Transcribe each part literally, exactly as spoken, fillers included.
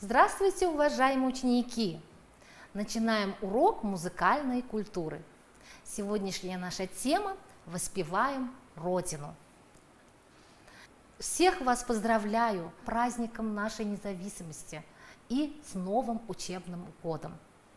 Здравствуйте, уважаемые ученики! Начинаем урок музыкальной культуры. Сегодняшняя наша тема – «Воспеваем Родину». Всех вас поздравляю с праздником нашей независимости и с новым учебным годом.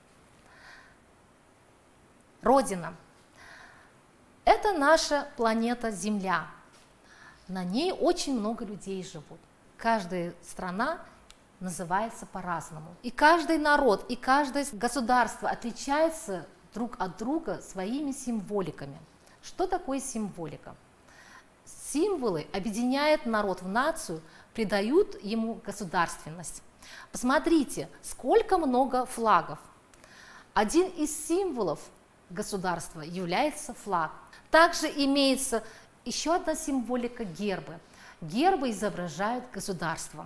Родина – это наша планета Земля. На ней очень много людей живут. Каждая страна называется по-разному. И каждый народ, и каждое государство отличается друг от друга своими символиками. Что такое символика? Символы объединяют народ в нацию, придают ему государственность. Посмотрите, сколько много флагов. Один из символов государства является флаг. Также имеется еще одна символика – гербы. Гербы изображают государство.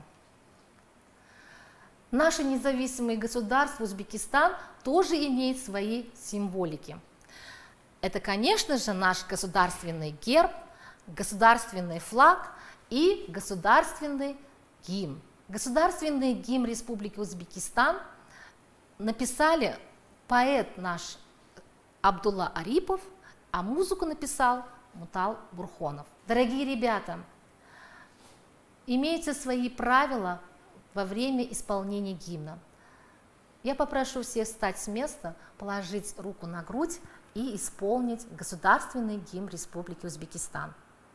Наше независимое государство Узбекистан тоже имеет свои символики. Это, конечно же, наш государственный герб, государственный флаг и государственный гимн. Государственный гимн Республики Узбекистан написали поэт наш Абдулла Арипов, а музыку написал Мутал Бурхонов. Дорогие ребята, имеются свои правила во время исполнения гимна. Я попрошу всех встать с места, положить руку на грудь и исполнить государственный гимн Республики Узбекистан.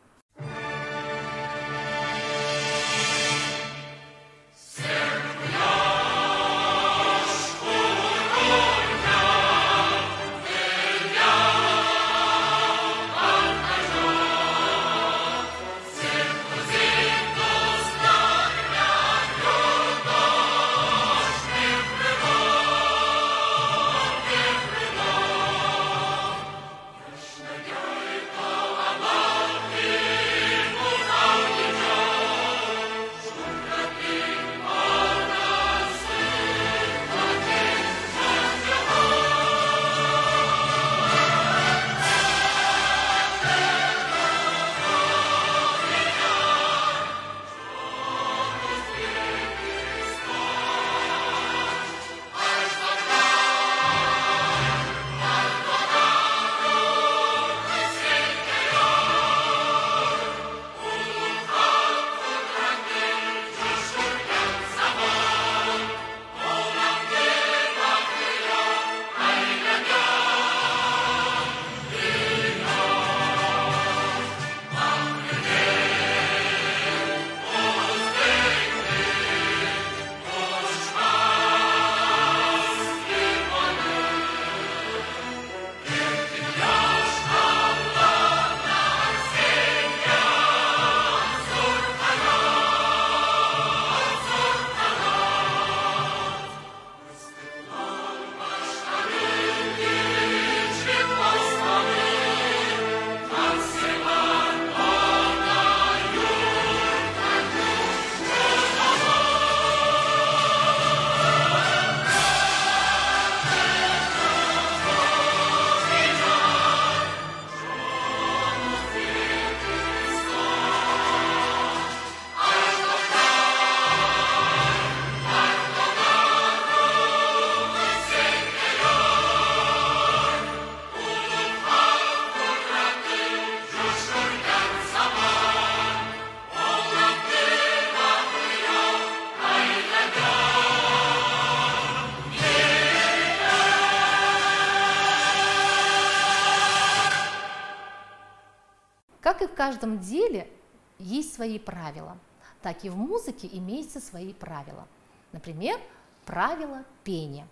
Как и в каждом деле есть свои правила, так и в музыке имеются свои правила. Например, правило пения.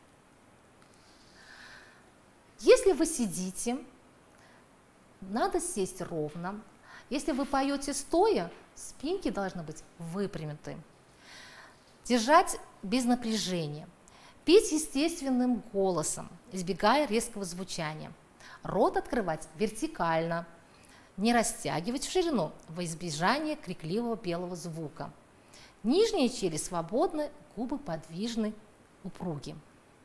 Если вы сидите, надо сесть ровно. Если вы поете стоя, спинки должны быть выпрямлены. Держать без напряжения. Петь естественным голосом, избегая резкого звучания. Рот открывать вертикально. Не растягивать в ширину во избежание крикливого белого звука. Нижняя челюсть свободны, губы подвижны, упруги.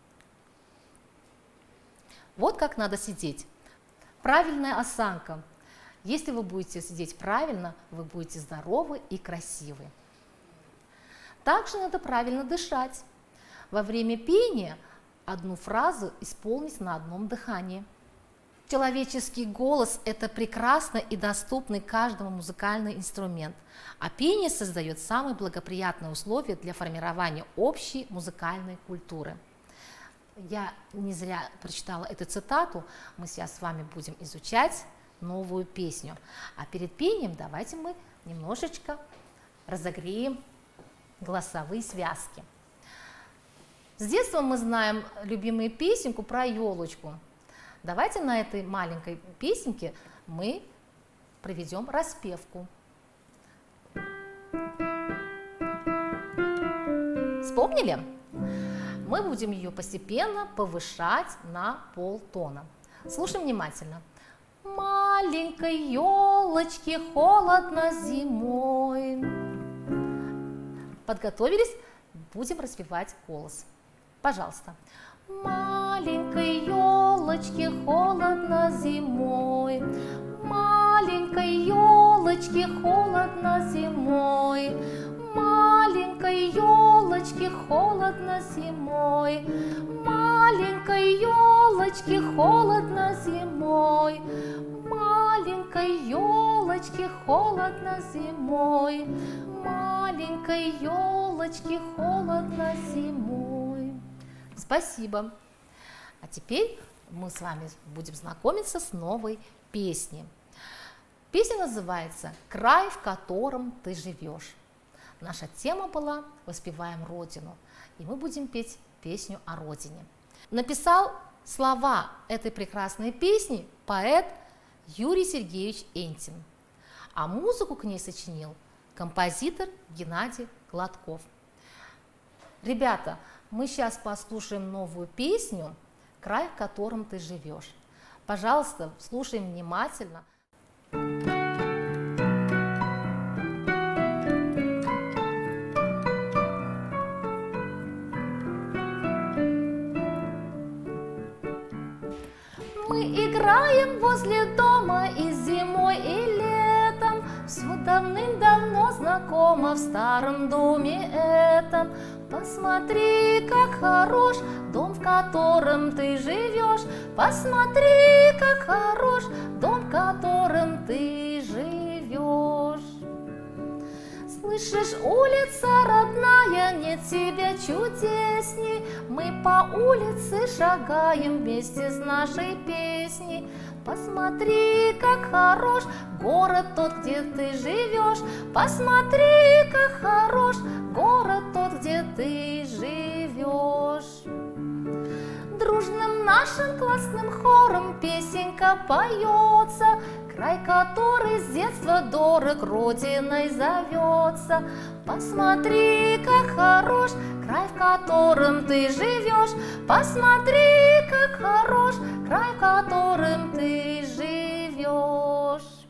Вот как надо сидеть. Правильная осанка. Если вы будете сидеть правильно, вы будете здоровы и красивы. Также надо правильно дышать. Во время пения одну фразу исполнить на одном дыхании. Человеческий голос – это прекрасный и доступный каждому музыкальный инструмент, а пение создает самые благоприятные условия для формирования общей музыкальной культуры. Я не зря прочитала эту цитату, мы сейчас с вами будем изучать новую песню. А перед пением давайте мы немножечко разогреем голосовые связки. С детства мы знаем любимую песенку про елочку. Давайте на этой маленькой песенке мы проведем распевку. Вспомнили? Мы будем ее постепенно повышать на полтона. Слушаем внимательно. Маленькой елочке холодно зимой. Подготовились? Будем распевать голос. Пожалуйста. Маленькой елочке холодно зимой. Маленькой елочке холодно зимой. Маленькой елочке холодно зимой. Маленькой елочке холодно зимой. Маленькой елочке холодно зимой. Маленькой елочке холодно зимой. Спасибо. А теперь мы с вами будем знакомиться с новой песней. Песня называется «Край, в котором ты живешь». Наша тема была «Воспеваем Родину», и мы будем петь песню о Родине. Написал слова этой прекрасной песни поэт Юрий Сергеевич Энтин, а музыку к ней сочинил композитор Геннадий Гладков. Ребята, мы сейчас послушаем новую песню «Край, в котором ты живешь». Пожалуйста, слушаем внимательно. Мы играем возле дома и зимой, и летом. Все давным-давно знакомо в старом доме этом. Посмотри, как хорош дом, в котором ты живешь. Посмотри, как хорош дом, в котором ты живешь. Слышишь, улица родная, нет тебя чудесней. Мы по улице шагаем вместе с нашей песней. Посмотри, как хорош город тот, где ты живешь. Посмотри, как хорош город тот, где ты живешь. Дружным нашим классным хором песенка поется. Край, который с детства дорог, родиной зовется. Посмотри, как хорош край, в котором ты живешь. Посмотри, как хорош край, в котором ты живешь.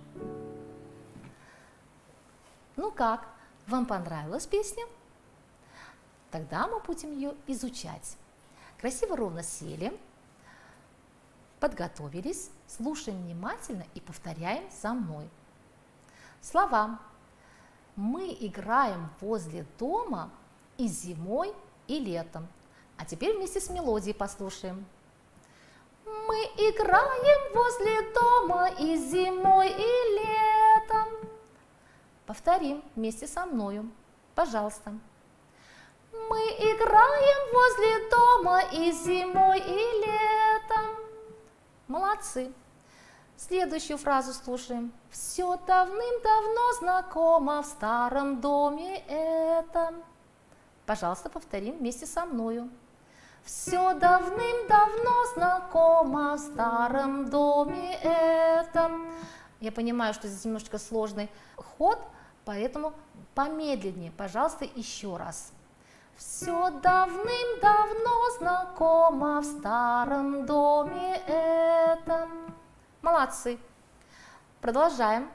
Ну как, вам понравилась песня? Тогда мы будем ее изучать. Красиво ровно сели, подготовились, слушаем внимательно и повторяем за мной. Слова. Мы играем возле дома и зимой, и летом. А теперь вместе с мелодией послушаем. Мы играем возле дома и зимой, и летом. Повторим вместе со мною. Пожалуйста. Мы играем возле дома и зимой, и летом. Молодцы. Следующую фразу слушаем. Все давным-давно знакомо в старом доме этом. Пожалуйста, повторим вместе со мною. Все давным-давно знакомо в старом доме этом. Я понимаю, что здесь немножечко сложный ход, поэтому помедленнее. Пожалуйста, еще раз. Все давным-давно знакомо в старом доме этом. Молодцы. Продолжаем.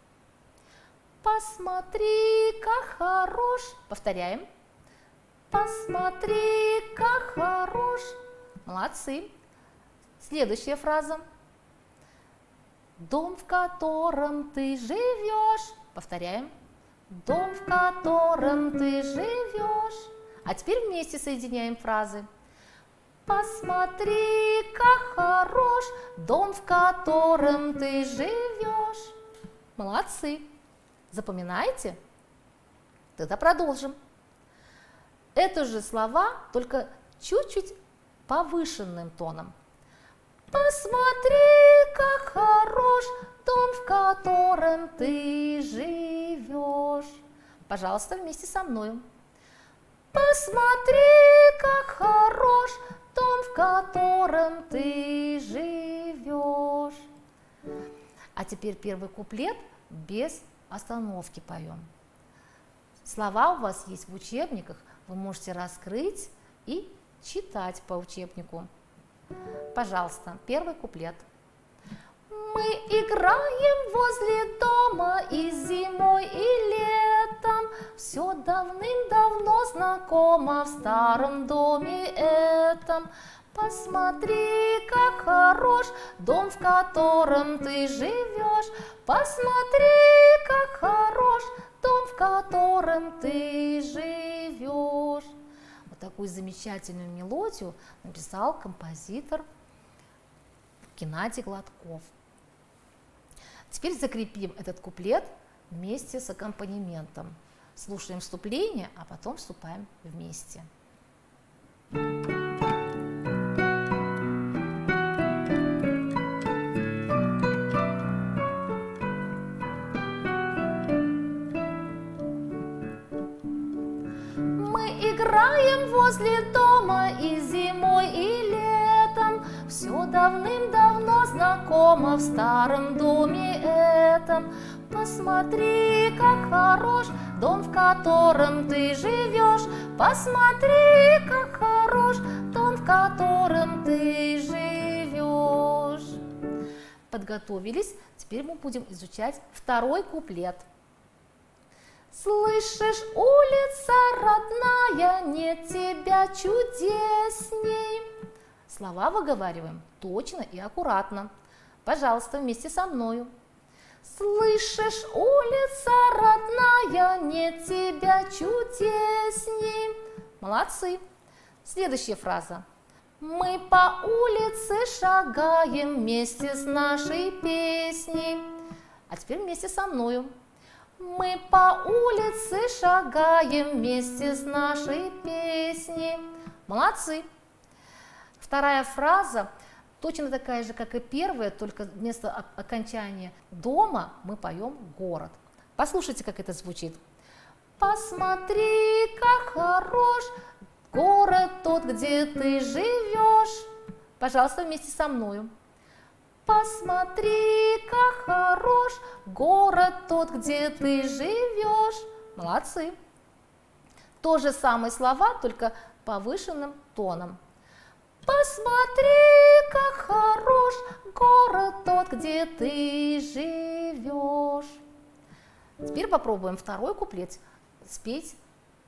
Посмотри, как хорош. Повторяем. Посмотри, как хорош. Молодцы. Следующая фраза. Дом, в котором ты живешь. Повторяем. дом, в котором ты живешь. А теперь вместе соединяем фразы. Посмотри, как хорош дом, в котором ты живешь. Молодцы! Запоминаете? Тогда продолжим. Это же слова, только чуть-чуть повышенным тоном. Посмотри, как хорош дом, в котором ты живешь. Пожалуйста, вместе со мной. Посмотри, как хорош дом, в котором ты живешь. А теперь первый куплет без остановки поем. Слова у вас есть в учебниках, вы можете раскрыть и читать по учебнику. Пожалуйста, первый куплет. Мы играем возле дома и зимой, и летом. Все давным-давно знакомо в старом доме этом. Посмотри, как хорош дом, в котором ты живешь. Посмотри, как хорош дом, в котором ты живешь. Вот такую замечательную мелодию написал композитор Геннадий Гладков. Теперь закрепим этот куплет вместе с аккомпанементом. Слушаем вступление, а потом вступаем вместе. Играем возле дома и зимой, и летом. Все давным-давно знакомо в старом доме этом. Посмотри, как хорош дом, в котором ты живешь. Посмотри, как хорош дом, в котором ты живешь. Подготовились? Теперь мы будем изучать второй куплет. Слышишь, улица родная, нет тебя чудесней. Слова выговариваем точно и аккуратно. Пожалуйста, вместе со мною. Слышишь, улица родная, нет тебя чудесней. Молодцы. Следующая фраза. Мы по улице шагаем вместе с нашей песней. А теперь вместе со мною. Мы по улице шагаем вместе с нашей песней. Молодцы! Вторая фраза точно такая же, как и первая, только вместо окончания дома мы поем город. Послушайте, как это звучит. Посмотри, как хорош город тот, где ты живешь. Пожалуйста, вместе со мною. Посмотри, как хорош город тот, где ты живешь. Молодцы. То же самые слова, только повышенным тоном. Посмотри, как хорош город тот, где ты живешь. Теперь попробуем второй куплет спеть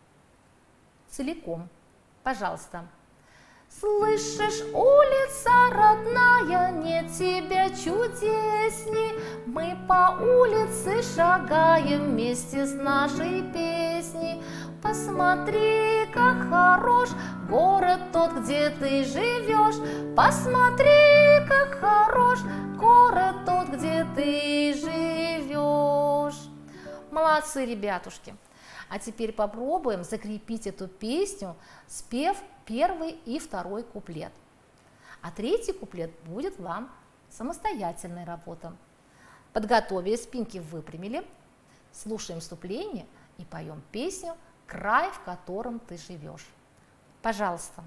целиком. Пожалуйста. Слышишь, улица родная, нет тебя чудесней. Мы по улице шагаем вместе с нашей песней. Посмотри, как хорош город тот, где ты живешь. Посмотри, как хорош город тот, где ты живешь. Молодцы, ребятушки! А теперь попробуем закрепить эту песню, спев первый и второй куплет. А третий куплет будет вам самостоятельная работа. Подготовили, спинки выпрямили, слушаем вступление и поем песню «Край, в котором ты живешь». Пожалуйста.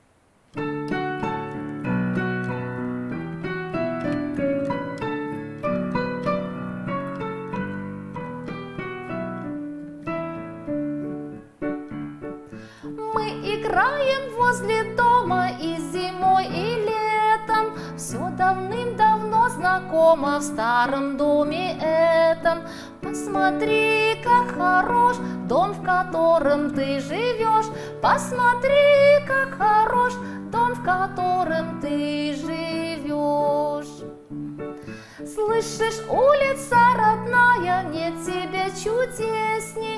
Играем возле дома и зимой, и летом. Все давным-давно знакомо в старом доме этом. Посмотри, как хорош дом, в котором ты живешь. Посмотри, как хорош дом, в котором ты живешь. Слышишь, улица родная, нет тебя чудесней.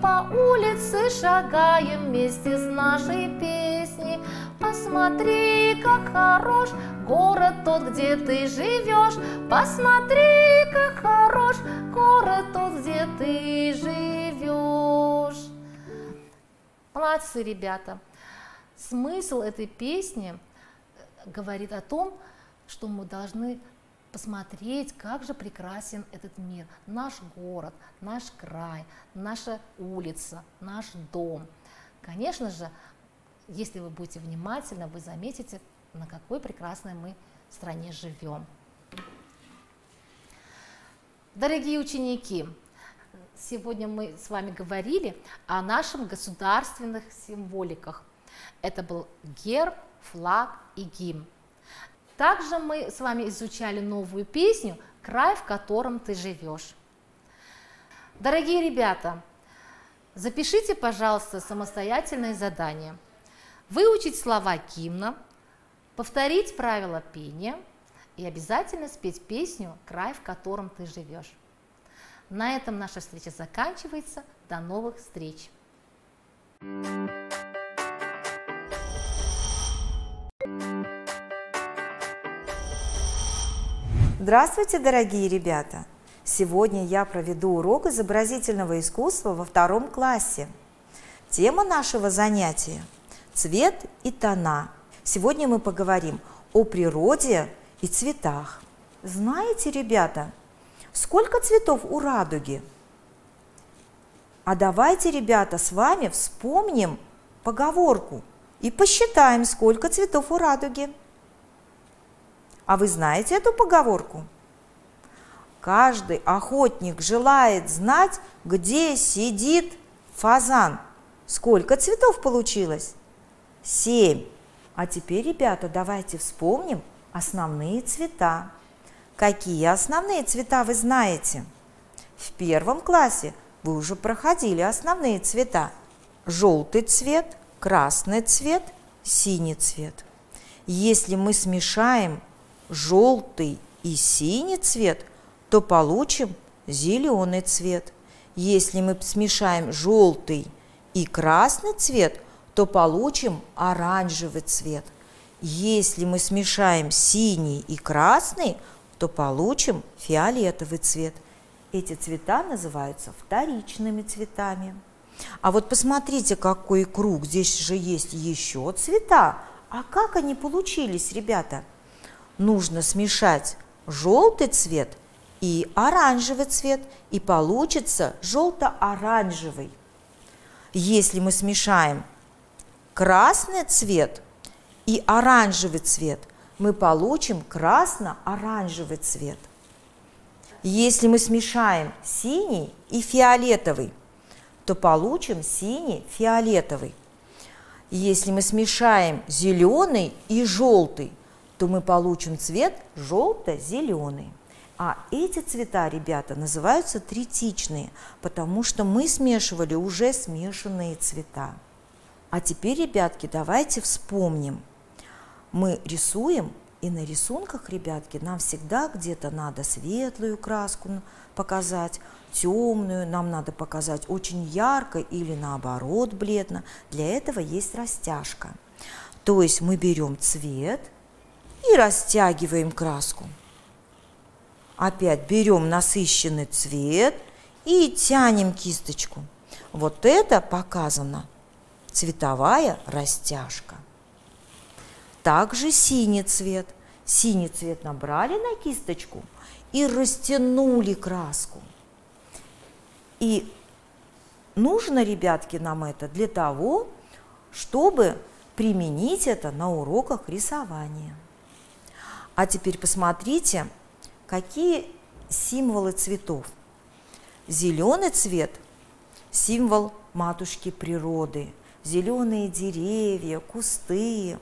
по улице шагаем вместе с нашей песней. Посмотри, как хорош город тот, где ты живешь. Посмотри, как хорош город тот, где ты живешь. Молодцы, ребята. Смысл этой песни говорит о том, что мы должны посмотреть, как же прекрасен этот мир, наш город, наш край, наша улица, наш дом. Конечно же, если вы будете внимательны, вы заметите, на какой прекрасной мы стране живем. Дорогие ученики, сегодня мы с вами говорили о наших государственных символиках. Это был герб, флаг и гимн. Также мы с вами изучали новую песню «Край, в котором ты живешь». Дорогие ребята, запишите, пожалуйста, самостоятельное задание. Выучить слова гимна, повторить правила пения и обязательно спеть песню «Край, в котором ты живешь». На этом наша встреча заканчивается. До новых встреч! Здравствуйте, дорогие ребята! Сегодня я проведу урок изобразительного искусства во втором классе. Тема нашего занятия – цвет и тона. Сегодня мы поговорим о природе и цветах. Знаете, ребята, сколько цветов у радуги? А давайте, ребята, с вами вспомним поговорку и посчитаем, сколько цветов у радуги. А вы знаете эту поговорку? Каждый охотник желает знать, где сидит фазан. Сколько цветов получилось? Семь. А теперь, ребята, давайте вспомним основные цвета. Какие основные цвета вы знаете? В первом классе вы уже проходили основные цвета. Желтый цвет, красный цвет, синий цвет. Если мы смешаем желтый и синий цвет, то получим зеленый цвет. Если мы смешаем желтый и красный цвет, то получим оранжевый цвет. Если мы смешаем синий и красный, то получим фиолетовый цвет. Эти цвета называются вторичными цветами. А вот посмотрите, какой круг. Здесь же есть еще цвета. А как они получились, ребята? Нужно смешать желтый цвет и оранжевый цвет, и получится желто-оранжевый. Если мы смешаем красный цвет и оранжевый цвет, мы получим красно-оранжевый цвет. Если мы смешаем синий и фиолетовый, то получим синий-фиолетовый. Если мы смешаем зеленый и желтый, то мы получим цвет желто-зеленый. А эти цвета, ребята, называются третичные, потому что мы смешивали уже смешанные цвета. А теперь, ребятки, давайте вспомним. Мы рисуем, и на рисунках, ребятки, нам всегда где-то надо светлую краску показать, темную, нам надо показать очень ярко или наоборот бледно. Для этого есть растяжка. То есть мы берем цвет и растягиваем краску. Опять берем насыщенный цвет и тянем кисточку. Вот это показана цветовая растяжка. Также синий цвет. Синий цвет набрали на кисточку и растянули краску. И нужно, ребятки, нам это для того, чтобы применить это на уроках рисования. А теперь посмотрите, какие символы цветов. Зеленый цвет – символ матушки природы. Зеленые деревья, кусты.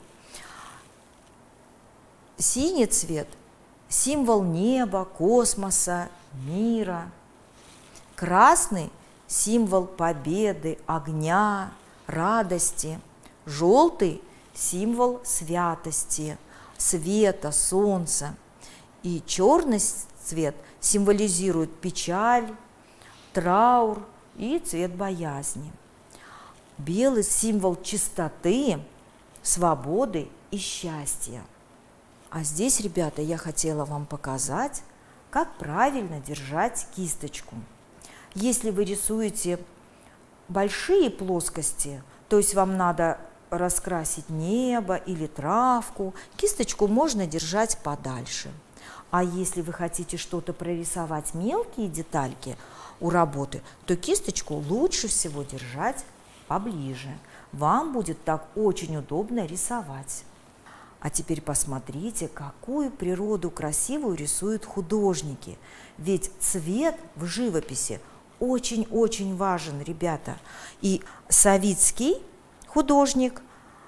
Синий цвет – символ неба, космоса, мира. Красный – символ победы, огня, радости. Желтый – символ святости, света, солнца. И черный цвет символизирует печаль, траур и цвет боязни. Белый – символ чистоты, свободы и счастья. А здесь, ребята, я хотела вам показать, как правильно держать кисточку. Если вы рисуете большие плоскости, то есть вам надо раскрасить небо или травку, кисточку можно держать подальше. А если вы хотите что-то прорисовать, мелкие детальки у работы, то кисточку лучше всего держать поближе. Вам будет так очень удобно рисовать. А теперь посмотрите, какую природу красивую рисуют художники. Ведь цвет в живописи очень-очень важен, ребята. И Савицкий, художник,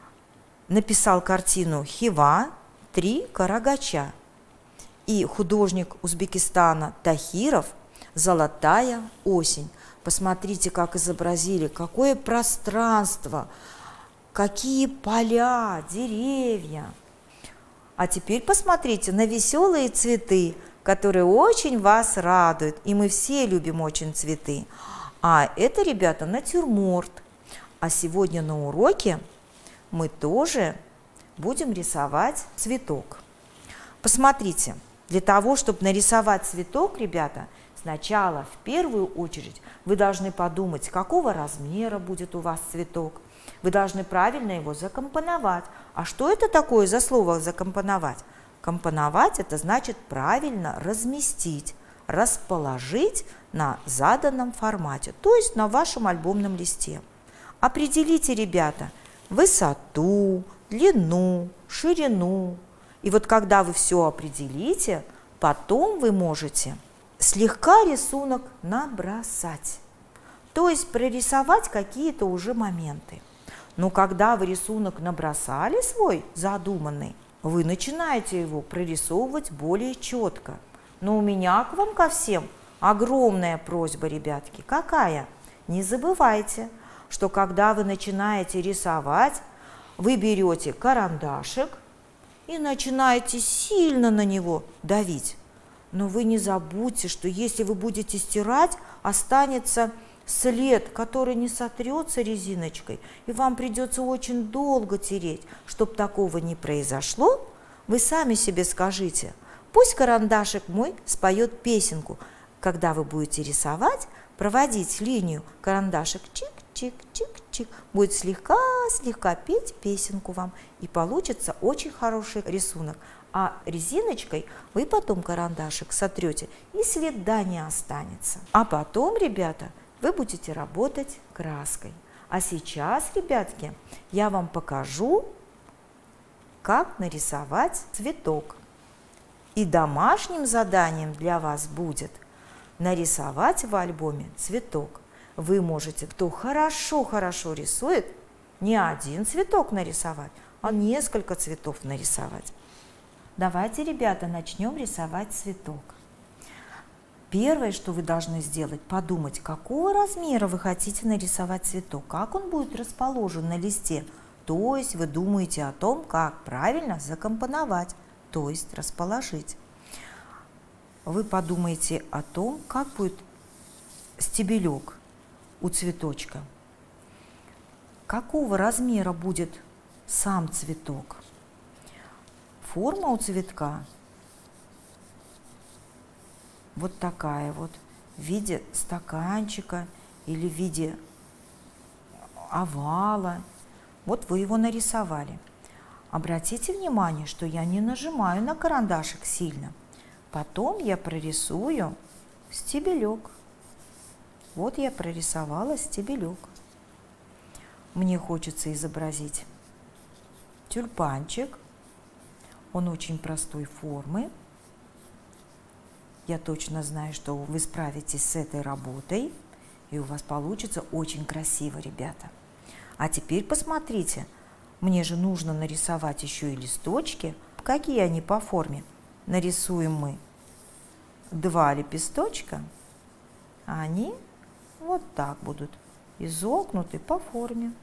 написал картину «Хива. Три карагача». И художник Узбекистана Тахиров «Золотая осень». Посмотрите, как изобразили, какое пространство, какие поля, деревья. А теперь посмотрите на веселые цветы, которые очень вас радуют. И мы все любим очень цветы. А это, ребята, натюрморт. А сегодня на уроке мы тоже будем рисовать цветок. Посмотрите, для того, чтобы нарисовать цветок, ребята, сначала в первую очередь вы должны подумать, какого размера будет у вас цветок. Вы должны правильно его закомпоновать. А что это такое за слово «закомпоновать»? Компоновать – это значит правильно разместить, расположить на заданном формате, то есть на вашем альбомном листе. Определите, ребята, высоту, длину, ширину. И вот когда вы все определите, потом вы можете слегка рисунок набросать, то есть прорисовать какие-то уже моменты. Но когда вы рисунок набросали свой, задуманный, вы начинаете его прорисовывать более четко. Но у меня к вам ко всем огромная просьба, ребятки. Какая? Не забывайте, что когда вы начинаете рисовать, вы берете карандашик и начинаете сильно на него давить. Но вы не забудьте, что если вы будете стирать, останется след, который не сотрется резиночкой, и вам придется очень долго тереть. Чтобы такого не произошло, вы сами себе скажите: пусть карандашик мой споет песенку. Когда вы будете рисовать, проводить линию, карандашик чик-чик-чик-чик будет слегка-слегка петь песенку вам, и получится очень хороший рисунок. А резиночкой вы потом карандашик сотрете, и следа не останется. А потом, ребята, вы будете работать краской. А сейчас, ребятки, я вам покажу, как нарисовать цветок. И домашним заданием для вас будет нарисовать в альбоме цветок. Вы можете, кто хорошо-хорошо рисует, не один цветок нарисовать, а несколько цветов нарисовать. Давайте, ребята, начнем рисовать цветок. Первое, что вы должны сделать, подумать, какого размера вы хотите нарисовать цветок, как он будет расположен на листе. То есть вы думаете о том, как правильно закомпоновать, то есть расположить. Вы подумаете о том, как будет стебелек у цветочка, какого размера будет сам цветок. Форма у цветка вот такая вот, в виде стаканчика или в виде овала. Вот вы его нарисовали. Обратите внимание, что я не нажимаю на карандашик сильно. Потом я прорисую стебелек. Вот я прорисовала стебелек. Мне хочется изобразить тюльпанчик. Он очень простой формы. Я точно знаю, что вы справитесь с этой работой, и у вас получится очень красиво, ребята. А теперь посмотрите, мне же нужно нарисовать еще и листочки. Какие они по форме? Нарисуем мы два лепесточка, а они вот так будут изогнуты по форме.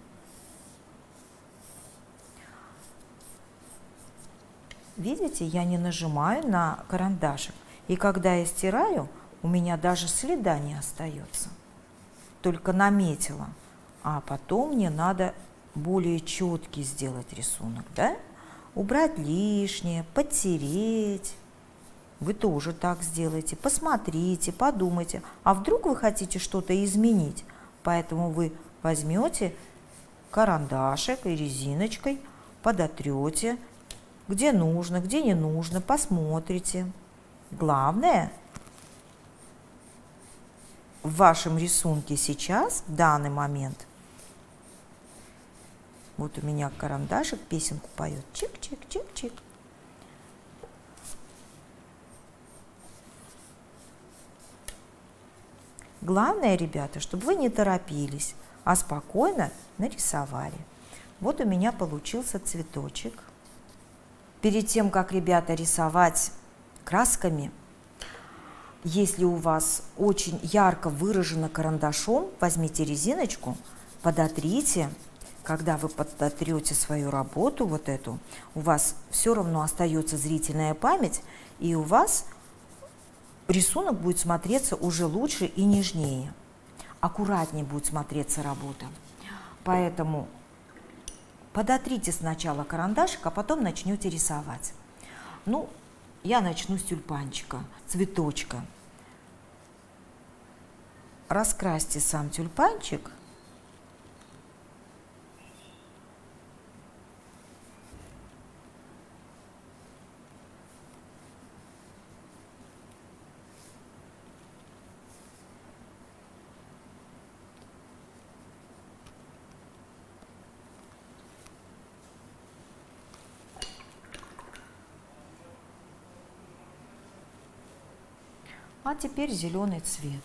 Видите, я не нажимаю на карандашик. И когда я стираю, у меня даже следа не остается. только наметила, а потом мне надо более четкий сделать рисунок, да? Убрать лишнее, подтереть. Вы тоже так сделаете. Посмотрите, подумайте. А вдруг вы хотите что-то изменить? Поэтому вы возьмете карандашик и резиночкой, подотрете, где нужно, где не нужно, посмотрите. Главное, в вашем рисунке сейчас, в данный момент, вот у меня карандашик песенку поет. Чик-чик-чик-чик. Главное, ребята, чтобы вы не торопились, а спокойно нарисовали. Вот у меня получился цветочек. Перед тем, как, ребята, рисовать красками, если у вас очень ярко выражено карандашом, возьмите резиночку, подотрите. Когда вы подотрете свою работу, вот эту, у вас все равно остается зрительная память, и у вас рисунок будет смотреться уже лучше и нежнее. Аккуратнее будет смотреться работа. Поэтому подотрите сначала карандашик, а потом начнете рисовать. Ну, я начну с тюльпанчика, цветочка. Раскрасьте сам тюльпанчик. А теперь зеленый цвет.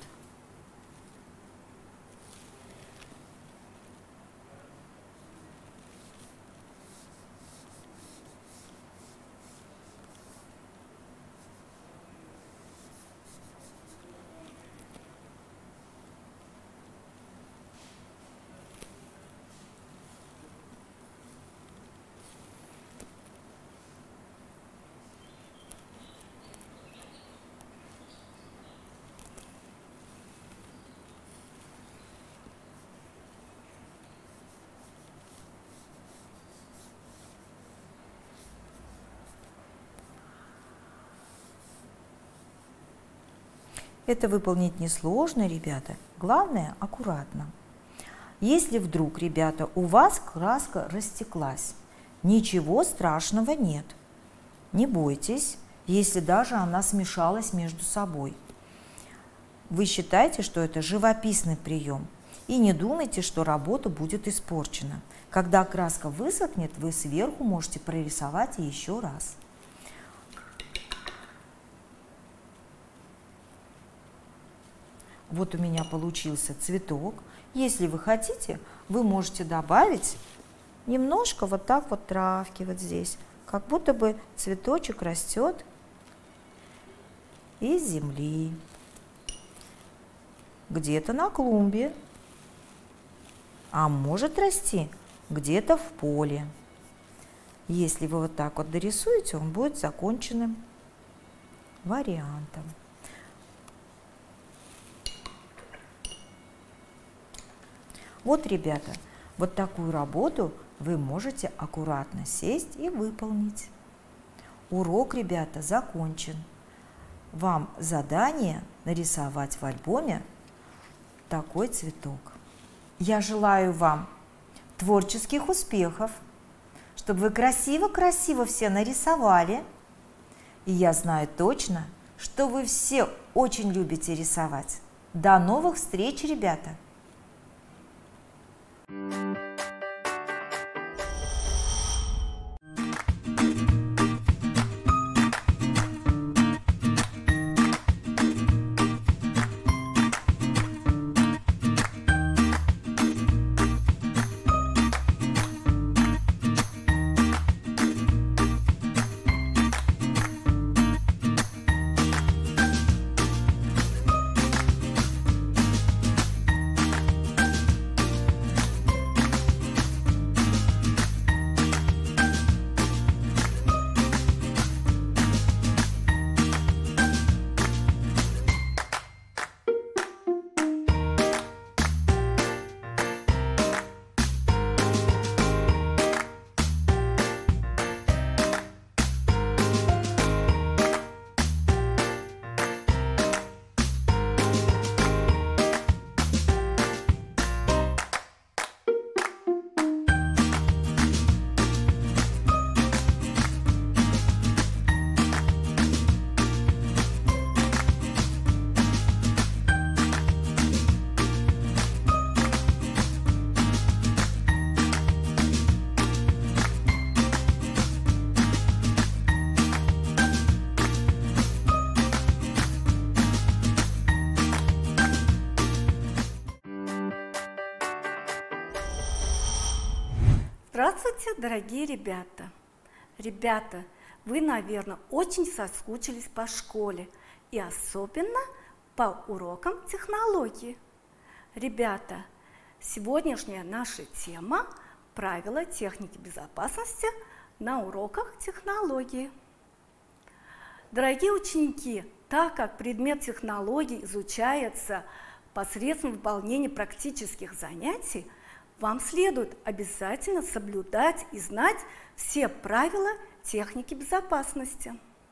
Это выполнить несложно, ребята. Главное, аккуратно. Если вдруг, ребята, у вас краска растеклась, ничего страшного нет. Не бойтесь, если даже она смешалась между собой. Вы считаете, что это живописный прием. И не думайте, что работа будет испорчена. Когда краска высохнет, вы сверху можете прорисовать еще раз. Вот у меня получился цветок. Если вы хотите, вы можете добавить немножко вот так вот травки вот здесь. Как будто бы цветочек растет из земли. Где-то на клумбе. А может расти где-то в поле. Если вы вот так вот дорисуете, он будет законченным вариантом. Вот, ребята, вот такую работу вы можете аккуратно сесть и выполнить. Урок, ребята, закончен. Вам задание нарисовать в альбоме такой цветок. Я желаю вам творческих успехов, чтобы вы красиво-красиво все нарисовали. И я знаю точно, что вы все очень любите рисовать. До новых встреч, ребята! Здравствуйте, дорогие ребята! Ребята, вы, наверное, очень соскучились по школе и особенно по урокам технологии. Ребята, сегодняшняя наша тема – правила техники безопасности на уроках технологии. Дорогие ученики, так как предмет технологий изучается посредством выполнения практических занятий, вам следует обязательно соблюдать и знать все правила техники безопасности.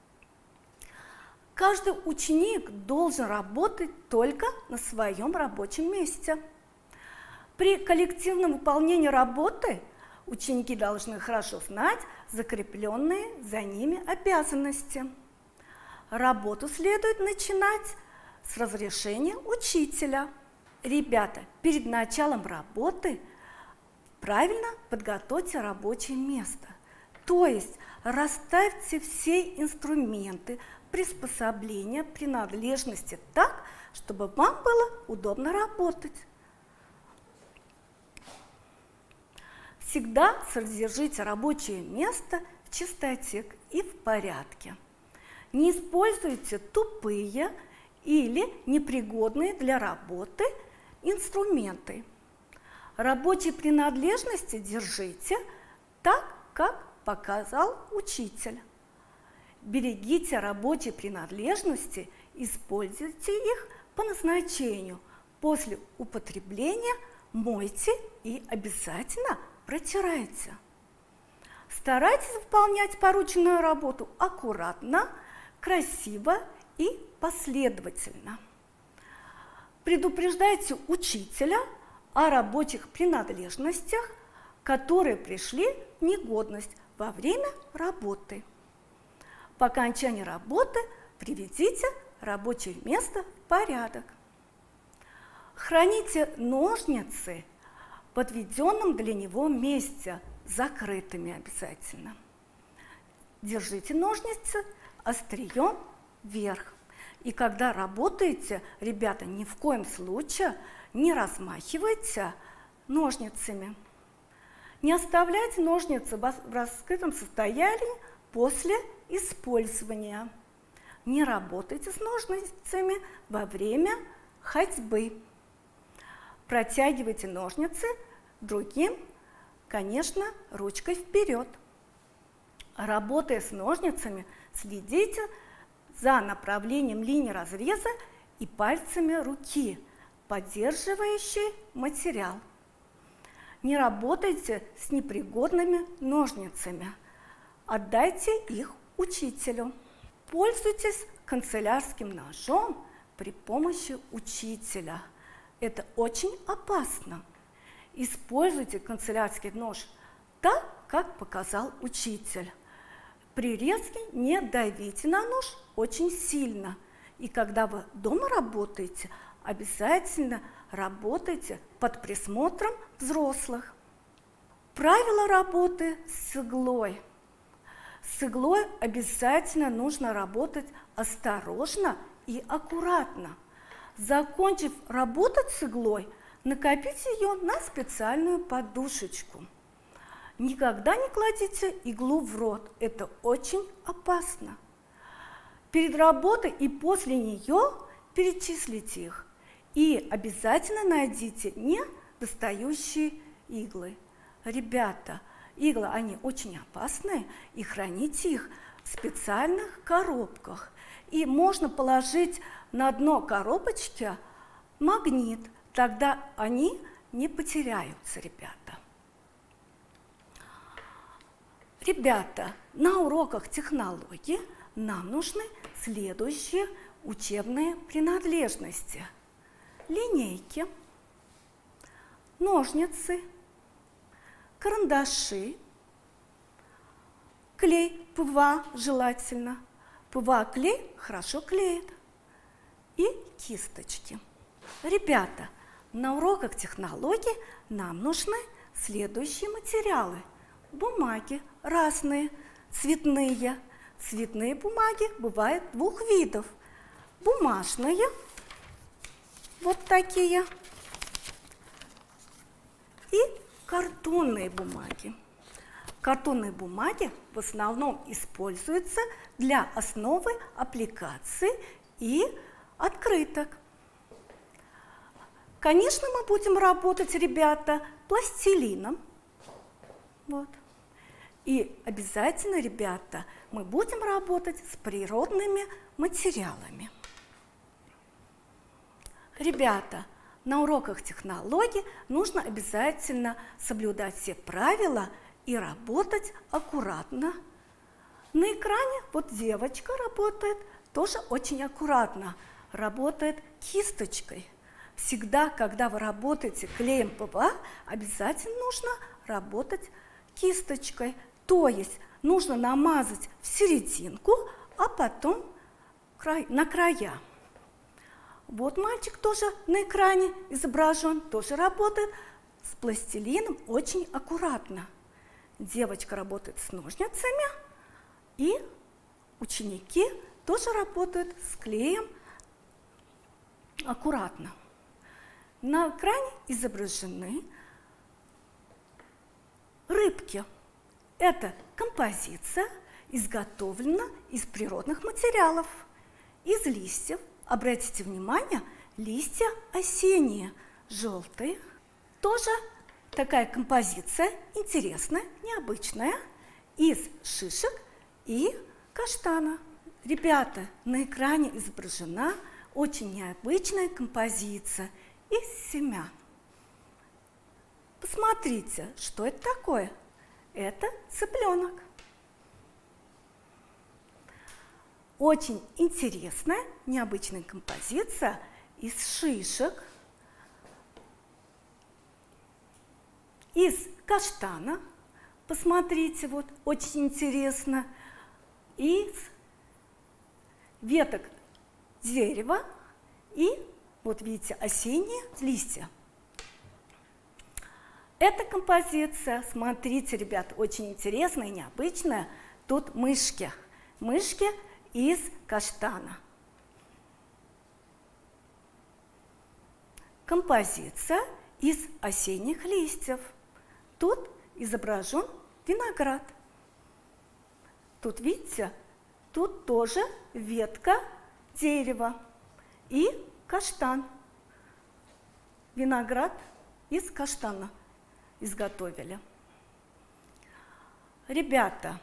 Каждый ученик должен работать только на своем рабочем месте. При коллективном выполнении работы ученики должны хорошо знать закрепленные за ними обязанности. Работу следует начинать с разрешения учителя. Ребята, перед началом работы правильно подготовьте рабочее место. То есть расставьте все инструменты, приспособления, принадлежности так, чтобы вам было удобно работать. Всегда содержите рабочее место в чистоте и в порядке. Не используйте тупые или непригодные для работы инструменты. Рабочие принадлежности держите так, как показал учитель. Берегите рабочие принадлежности, используйте их по назначению. После употребления мойте и обязательно протирайте. Старайтесь выполнять порученную работу аккуратно, красиво и последовательно. Предупреждайте учителя о рабочих принадлежностях, которые пришли в негодность во время работы. По окончании работы приведите рабочее место в порядок. Храните ножницы в отведенном для него месте, закрытыми обязательно. Держите ножницы острием вверх. И когда работаете, ребята, ни в коем случае не размахивайте ножницами. Не оставляйте ножницы в раскрытом состоянии после использования. Не работайте с ножницами во время ходьбы. Протягивайте ножницы другим, конечно, ручкой вперед. Работая с ножницами, следите за направлением линии разреза и пальцами руки, поддерживающей материал. Не работайте с непригодными ножницами. Отдайте их учителю. Пользуйтесь канцелярским ножом при помощи учителя. Это очень опасно. Используйте канцелярский нож так, как показал учитель. При резке не давите на нож очень сильно. И когда вы дома работаете, обязательно работайте под присмотром взрослых. Правила работы с иглой. С иглой обязательно нужно работать осторожно и аккуратно. Закончив работать с иглой, накопите ее на специальную подушечку. Никогда не кладите иглу в рот, это очень опасно. Перед работой и после нее перечислите их. И обязательно найдите недостающие иглы. Ребята, иглы, они очень опасные, и храните их в специальных коробках. И можно положить на дно коробочки магнит, тогда они не потеряются, ребята. Ребята, на уроках технологии нам нужны следующие учебные принадлежности. Линейки, ножницы, карандаши, клей ПВА желательно. ПВА-клей хорошо клеит. И кисточки. Ребята, на уроках технологий нам нужны следующие материалы. Бумаги разные, цветные. Цветные бумаги бывают двух видов. Бумажные, вот такие, и картонные бумаги. картонной бумаги в основном используются для основы аппликаций и открыток. Конечно, мы будем работать, ребята, пластилином. Вот. И обязательно, ребята, мы будем работать с природными материалами. Ребята, на уроках технологий нужно обязательно соблюдать все правила и работать аккуратно. На экране вот девочка работает тоже очень аккуратно, работает кисточкой. Всегда, когда вы работаете клеем ПВА, обязательно нужно работать кисточкой. То есть нужно намазать в серединку, а потом на края. Вот мальчик тоже на экране изображен, тоже работает с пластилином очень аккуратно. Девочка работает с ножницами, и ученики тоже работают с клеем аккуратно. На экране изображены рыбки. Это композиция, изготовлена из природных материалов, из листьев. Обратите внимание, листья осенние, желтые. Тоже такая композиция интересная, необычная, из шишек и каштана. Ребята, на экране изображена очень необычная композиция из семян. Посмотрите, что это такое? Это цыпленок. Очень интересная, необычная композиция из шишек, из каштана. Посмотрите, вот очень интересно. Из веток дерева и, вот видите, осенние листья. Эта композиция, смотрите, ребят, очень интересная и необычная. Тут мышки. Мышки из каштана. Композиция из осенних листьев. Тут изображен виноград. Тут, видите, тут тоже ветка дерева и каштан. Виноград из каштана изготовили. Ребята,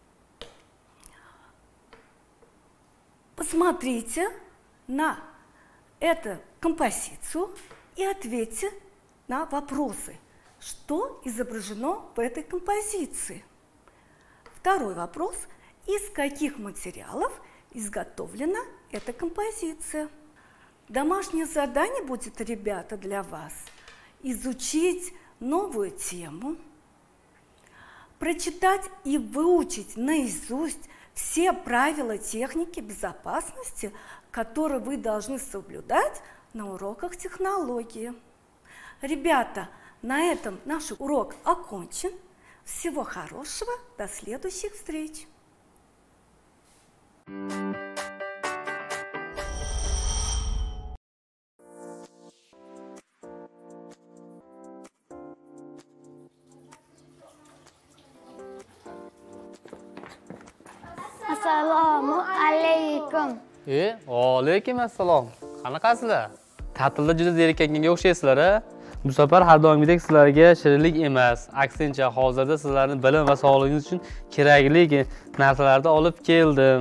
посмотрите на эту композицию и ответьте на вопросы, что изображено в этой композиции. Второй вопрос. Из каких материалов изготовлена эта композиция? Домашнее задание будет, ребята, для вас изучить новую тему, прочитать и выучить наизусть все правила техники безопасности, которые вы должны соблюдать на уроках технологии. Ребята, на этом наш урок окончен. Всего хорошего, до следующих встреч! Assalomu alaykum. E, alaykum assalom. Qanaqasizlar? Ta'tilda juda zerikkanga o'xshaysizlar-a? Bu safar har doimgidek sizlarga shirinlik emas, aksincha hozirda sizlarning bilim va sog'lig'ingiz uchun kerakli narsalarni olib keldim.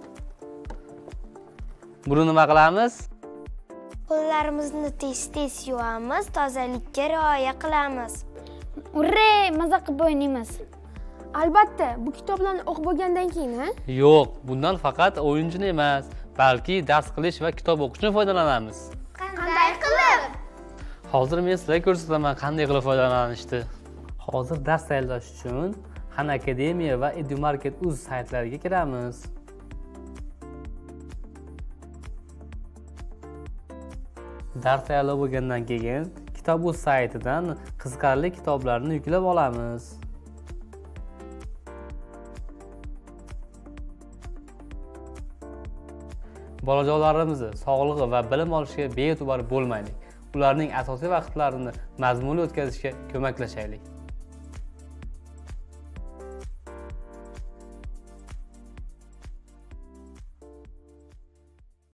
Buni nima qilamiz? Qo'llarimizni tez-tez yuvamiz, tozalikka rioya qilamiz. Urre, maza qilib o'ynaymiz. Albatta, bu kitoblarni o'qib bo'lgandan keyin, ha? Yo'q, bundan faqat o'yin uchun emas, balki dars qilish va kitob o'qish uchun foydalanamiz. Qanday qilib? Hozir men sizlarga ko'rsataman qanday qilib foydalanishni. Hozir dars tayyorlash uchun Khan Akademiya va EduMarket.uz saytlariga kiramiz. Dars tayyorlab bo'lgandan keyin Kitob.uz saytidan qiziqarli kitoblarni yuklab olamiz. Bolajonlarimizni sog'lig'i va bilim olishiga bee'tibor bo'lmaylik. Ularning asosiy vaqtlarini mazmunli o'tkazishga ko'maklashaylik.